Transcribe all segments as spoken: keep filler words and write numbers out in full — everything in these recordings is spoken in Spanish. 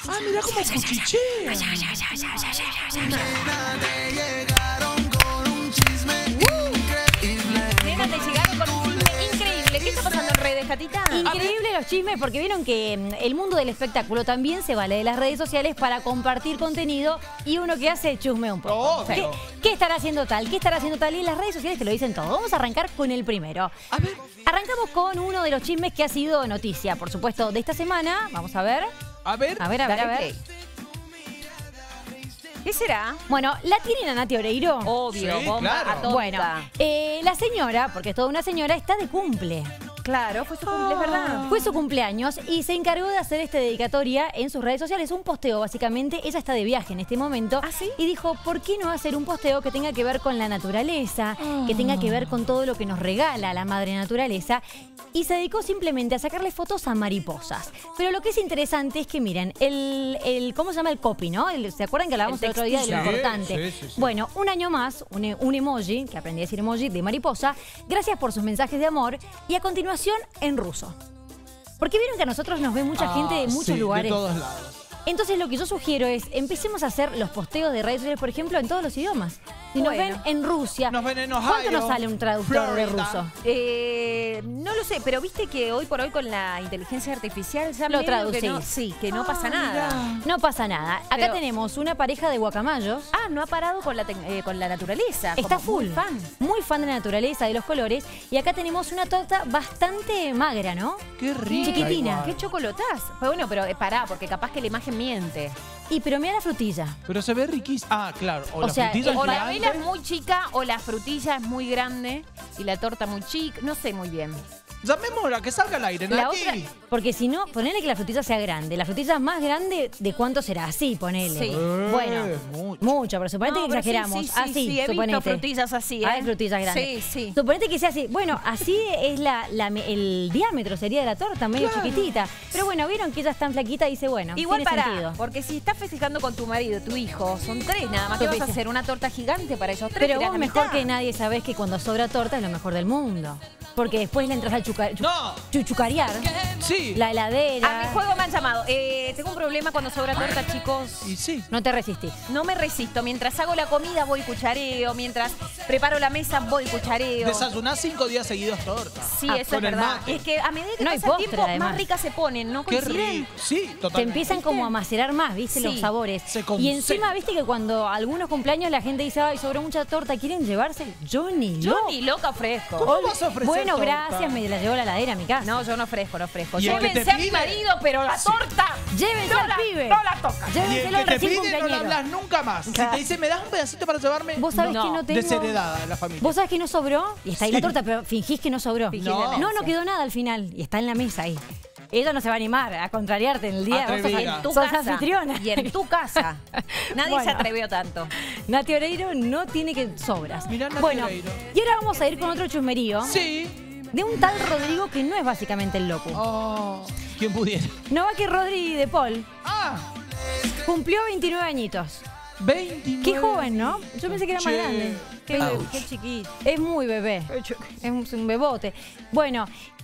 Ah, mirá cómo cuchichea. Nena, te llegaron con un chisme increíble. ¿Qué está pasando en redes, Catita? Increíble los chismes, porque vieron que el mundo del espectáculo también se vale de las redes sociales para compartir contenido y uno que hace chusme un poco. Oh, ¿Qué, pero... ¿Qué estará haciendo tal? ¿Qué estará haciendo tal? Y las redes sociales te lo dicen todo. Vamos a arrancar con el primero. A ver. Arrancamos con uno de los chismes que ha sido noticia, por supuesto, de esta semana. Vamos a ver. A ver. A ver, a ver, a ver. ¿Qué será? Bueno, ¿la tienen a Nati Oreiro? Obvio, Sí, bomba claro. atómica. Bueno, eh, la señora, porque es toda una señora, está de cumple. Claro, fue su cumple, es verdad. Fue su cumpleaños y se encargó de hacer esta dedicatoria en sus redes sociales. Un posteo, básicamente. Ella está de viaje en este momento. ¿Ah, sí? Y dijo, ¿por qué no hacer un posteo que tenga que ver con la naturaleza? Oh. Que tenga que ver con todo lo que nos regala la madre naturaleza. Y se dedicó simplemente a sacarle fotos a mariposas. Pero lo que es interesante es que, miren, el, el ¿cómo se llama? El copy, ¿no? El, ¿se acuerdan que hablábamos El el otro día de lo textillo. importante? Sí, sí, sí. Bueno, un año más, un, un emoji, que aprendí a decir emoji, de mariposa. Gracias por sus mensajes de amor. Y a continuación, en ruso. Porque vieron que a nosotros nos ve mucha Ah, gente de muchos sí, lugares. de todos lados. Entonces lo que yo sugiero es, empecemos a hacer los posteos de redes sociales, por ejemplo, en todos los idiomas. Si nos Bueno. ven en Rusia, Nos ven en Ohio, ¿cuánto nos sale un traductor de Florida. ruso? Eh, no lo sé, pero viste que hoy por hoy con la inteligencia artificial ya Lo medio que traducís. no- sí, que no Ah, pasa nada. mirá. No pasa nada. Acá Pero- tenemos una pareja de guacamayos. Ah, no ha parado con la, tec- eh, con la naturaleza. Está como full, muy fan. muy fan de la naturaleza, de los colores. Y acá tenemos una torta bastante magra, ¿no? Qué rica. Chiquitina. igual. ¿Qué chocolotás? Pues bueno, pero eh, pará, porque capaz que la imagen miente. Y pero mira la frutilla. Pero se ve riquísima. Ah, claro. O, O la sea, frutilla el- O la gigante. vela es muy chica o la frutilla es muy grande y la torta muy chica. No sé muy bien. Llamémosla, que salga al aire, La Nati. otra, porque si no, ponele que la frutilla sea grande. La frutilla más grande, ¿de cuánto será? Así, ponele. Sí. Eh, Bueno, mucho. mucho, pero suponete No, que pero sí, exageramos. sí, sí, así, sí, he visto suponete. frutillas así, ¿eh? Hay frutillas grandes. Sí, sí. Suponete que sea así. Bueno, así es la, la- el diámetro sería de la torta, medio Claro. chiquitita. Pero bueno, vieron que ella es tan flaquita y dice, bueno, Igual tiene para, sentido. porque si estás festejando con tu marido, tu hijo, son tres nada más. ¿Qué Yo vas a pensé- hacer? ¿Una torta gigante para ellos tres? Pero Tirás vos la mejor mitad. que nadie sabés que cuando sobra torta es lo mejor del mundo. Porque después le entras al chuca- chu- No. chuchucarear, Sí. la heladera. A mi juego me han llamado. Eh, tengo un problema cuando sobra torta, chicos. Y sí. No te resistís. No me resisto. Mientras hago la comida voy cuchareo. Mientras preparo la mesa voy cuchareo. Desayunás cinco días seguidos torta. Sí, Ah, eso es con el verdad. mate. Es que a medida que No hay pasa el postre, tiempo, además. más ricas se ponen, ¿no Qué coinciden? rico. Sí, totalmente. Te empiezan como a macerar más, ¿viste? Sí. Los sabores. Se Y concentra. encima, ¿viste que cuando algunos cumpleaños la gente dice, ay, sobró mucha torta, ¿quieren llevarse? Yo ni Yo loca. ni loca ofrezco. ¿Cómo vas a ofrecer Bueno, torta? gracias, me la llevó a la heladera a mi casa. No, yo no ofrezco, no ofrezco. ¿Y el que te Llévense a mi pide? marido, pero la torta. Llévense no al la, pibe. No la toca. Y el Llévenselo que al te recién pide no le cumpleañero. hablas nunca más. Si te dice, ¿me das un pedacito para llevarme? Vos sabés No, que no tengo... Desheredada de la familia. Vos sabés que no sobró y está ahí la Sí. torta, pero fingís que no sobró. Fingís No. la no, no mesa. quedó nada al final y está en la mesa ahí. Ella no se va a animar a contrariarte en el día. Vos sos, Atrevida. En tu sos casa. anfitriona. Y en tu casa. Nadie Bueno. se atrevió tanto. Nati Oreiro no tiene que sobras. Mirá, Nati bueno, Oreiro. y ahora vamos a ir con otro chusmerío Sí. de un tal Rodrigo que no es básicamente el loco. Oh, ¿quién pudiera? No va que Rodri de Paul Ah, cumplió veintinueve añitos. veintinueve. Qué joven, ¿no? Yo pensé que era más Che. grande. Qué, Ouch. qué chiquito. Es muy bebé. Es un, es un bebote. Bueno,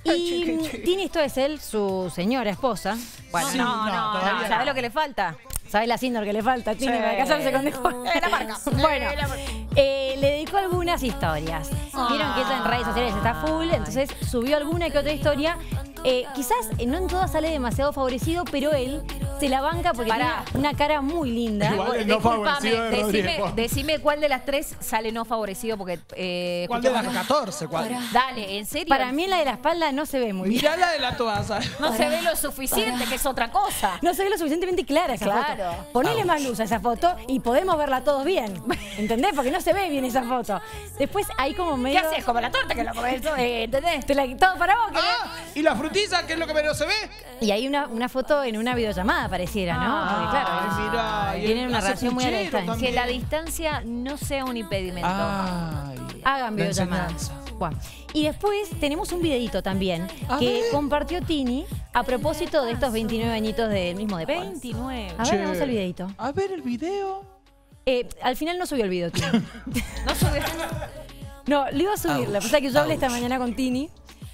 y tiene esto es él, su señora esposa. Bueno, Sí, no, no, no, no. todavía ¿Sabés no. lo que le falta? ¿Sabes la síndrome que le falta? Tiene Sí. para casarse con Dejo. Eh, la marca. Bueno, Eh, la marca. eh, le dedicó algunas historias. Vieron que ella en redes sociales está full, entonces subió alguna que otra historia. Eh, quizás eh, no en todas sale demasiado favorecido, pero él se la banca porque Pará. tiene una cara muy linda. Igual el no Disculpame, favorecido de decime, Rodrigo. decime cuál de las tres sale no favorecido porque... Eh, ¿Cuál de las escuchamos- catorce? ¿Cuál? Dale, ¿en serio? Para mí la de la espalda no se ve muy bien. Mirá la de la toalla. No se ve lo suficiente, que es otra cosa. No se ve lo suficientemente clara esa Claro. foto. Ponele más luz a esa foto y podemos verla todos bien. ¿Entendés? Porque no se ve bien esa foto. Después hay como ¿Qué medio... haces? Como la torta que lo comes. Eh, ¿Entendés? Te la- todo para vos, ¿querés? Ah, ¿y la frutilla? ¿Qué es lo que menos se ve? Y hay una, una foto en una videollamada, pareciera, ¿no? Porque claro, Ay, ellos mirá, y tienen el- una hace relación muy a la puchero distancia. Que la distancia no sea un impedimento. Ay, Hagan la videollamadas. enseñanza. Bueno, y después tenemos un videito también A que ver. compartió Tini a propósito de estos veintinueve añitos del mismo de Paul. veintinueve. A ver, Che. vamos al videito. A ver el video. Eh, al final no subió el video, Tini. No sube. No, lo iba a subir. La Ouch, cosa es que yo hablé esta ouch. mañana con Tini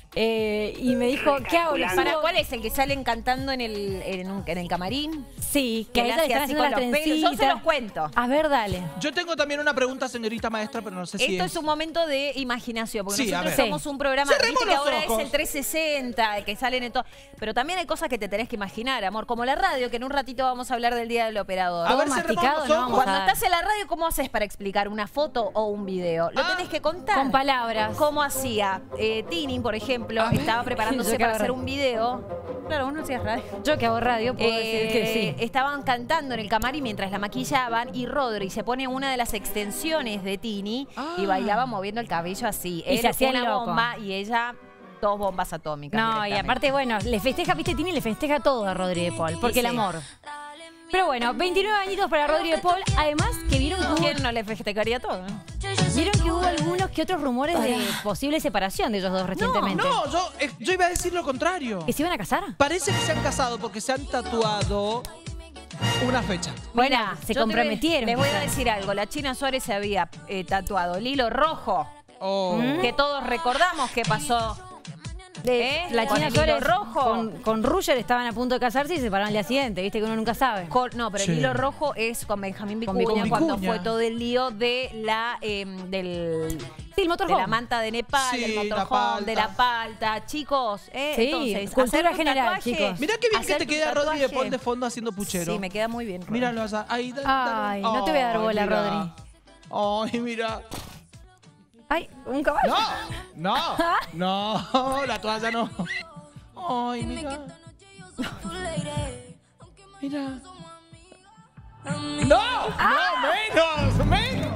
Eh, y me dijo, ¿qué hago? ¿Lo ¿Para subo? cuál es el que salen cantando en el, en, un- en el camarín? Sí, que Que a le ella le hace están así haciendo con las los pelos. Yo se trencitas. los cuento. A ver, dale. Yo tengo también una pregunta, señorita maestra, pero no sé si Esto es... es un momento de imaginación, porque Sí, a nosotros ver. somos un programa, Cerremos viste que los ahora ojos. es el trescientos sesenta, el que salen en todo. Pero también hay cosas que te tenés que imaginar, amor, como la radio, que en un ratito vamos a hablar del Día del Operador. A ver, Todo cerremos masticado, los no ojos. vamos a Cuando dar. estás en la radio, ¿cómo haces para explicar una foto o un video? Lo Ah, tenés que contar. Con palabras. ¿Cómo hacía? Eh, Tini, por ejemplo, A ver. estaba preparándose Yo que para hago hacer radio. un video. Claro, vos no hacías radio. Yo que hago radio puedo decir que Eh, sí. Estaban cantando en el camarín mientras la maquillaban y Rodri se pone una de las extensiones de Tini Ah. y bailaba moviendo el cabello así. Y Él se hacía el una loco. bomba y ella dos bombas atómicas. No, y directamente. aparte, bueno, le festeja, viste, Tini le festeja todo a Rodri de Paul, porque Sí, el sí. amor. Pero bueno, veintinueve añitos para Rodri de Paul. Además, que vieron que hubo, ¿Quién no le festejaría todo? vieron que hubo algunos que otros rumores de posible separación de ellos dos recientemente. No, yo, eh, yo iba a decir lo contrario. ¿Que se iban a casar? Parece que se han casado porque se han tatuado una fecha. Bueno, Mirá, se yo te voy- comprometieron. Les voy a quizás. decir algo. La China Suárez se había eh, tatuado el hilo rojo, Oh. ¿Mm? que todos recordamos que pasó. ¿Eh? La Con China el hilo Suárez rojo. con, con Ruger estaban a punto de casarse y se separaron al día siguiente, viste que uno nunca sabe. Con- no, pero Sí. el hilo rojo es con Benjamín Con Vicuña, Vicuña. cuando Vicuña. fue todo el lío de la eh, del Sí, el de motorhome. la manta de Nepal, Sí, del la motorhome, palta. de la palta, chicos. Eh, Sí, entonces, cultura hacer un general, tatuaje, chicos. Mirá qué bien que hacer te tu queda Rodri de tatuaje. Paul de fondo haciendo puchero. Sí, me queda muy bien. Rodri. Míralo allá. Ahí, da- da- Ay, no te voy a dar Ay, bola, mira. Rodri. Ay, mira. Ay, un caballo. No, no, no, la toalla no. Ay, mira. Mira. No, no, menos, menos.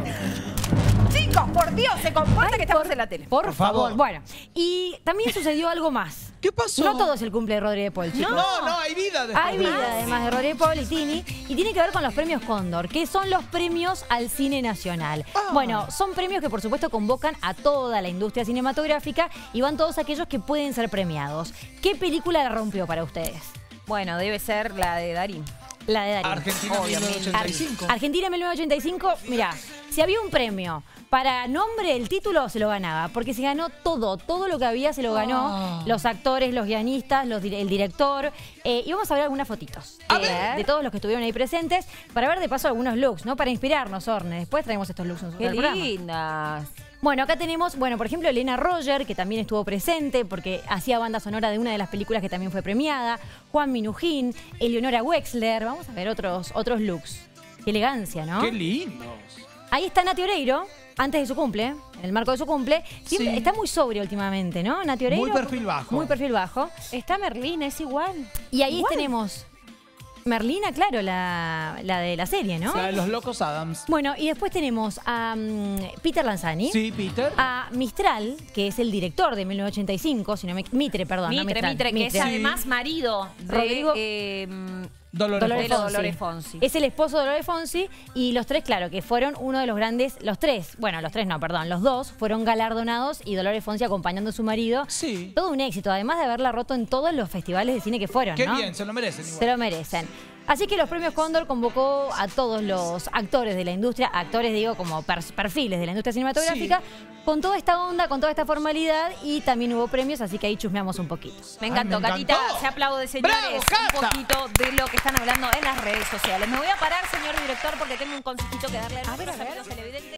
Chicos, por Dios, se comporta que estamos en la tele. Por, Por favor. favor. Bueno, y también sucedió algo más. ¿Qué pasó? No todo es el cumple de Rodri de Paul, chicos. No, no, hay vida después Hay de vida, eso. además de Rodri de Paul y Tini, y tiene que ver con los premios Cóndor, que son los premios al cine nacional. Ah. Bueno, son premios que por supuesto convocan a toda la industria cinematográfica y van todos aquellos que pueden ser premiados. ¿Qué película la rompió para ustedes? Bueno, debe ser la de Darín. La de Darín. Argentina mil novecientos ochenta y cinco. Argentina mil novecientos ochenta y cinco, mirá, si había un premio para nombre, el título se lo ganaba, porque se ganó todo, todo lo que había se lo ganó, Ah. los actores, los guionistas, los dir- el director, eh, y vamos a ver algunas fotitos A de, ver. de todos los que estuvieron ahí presentes, para ver de paso algunos looks, ¿no? Para inspirarnos, Orne, después traemos estos looks en su Qué programa. lindas. Bueno, acá tenemos, bueno, por ejemplo, Elena Roger, que también estuvo presente porque hacía banda sonora de una de las películas que también fue premiada. Juan Minujín, Eleonora Wexler. Vamos a ver otros, otros looks. Qué elegancia, ¿no? Qué lindos. Ahí está Nati Oreiro, antes de su cumple, en el marco de su cumple. Siempre- Sí. Está muy sobria últimamente, ¿no? Nati Oreiro. Muy perfil bajo. Muy perfil bajo. Está Merlina, es igual. Y ahí Igual. tenemos Merlina, claro, la, la de la serie, ¿no? La de los locos Adams. Bueno, y después tenemos a mm, Peter Lanzani. Sí, Peter. A Mistral, que es el director de mil novecientos ochenta y cinco, si no me... Mitre, perdón. no Mitre, Mistral, Mitre, que es Sí. además marido de Rodrigo- eh, Dolores, Dolores de Fonsi. Fonsi. Dolores Fonsi. Es el esposo de Dolores Fonsi y los tres, claro, que fueron uno de los grandes, los tres, bueno, los tres no, perdón, los dos fueron galardonados y Dolores Fonsi acompañando a su marido. Sí. Todo un éxito, además de haberla roto en todos los festivales de cine que fueron, Qué ¿no? bien, se lo merecen igual. Se lo merecen. Así que los premios Cóndor convocó a todos los actores de la industria, actores digo como pers- perfiles de la industria cinematográfica, con toda esta onda, con toda esta formalidad y también hubo premios, así que ahí chusmeamos un poquito. Me Ay, encantó, me Catita. encantó. Se aplaude, señores. ¡Bravo, un Cata! poquito de lo que están hablando en las redes sociales. Me voy a parar, señor director, porque tengo un consejito que darle a, A ver, nuestros a ver. amigos televidentes.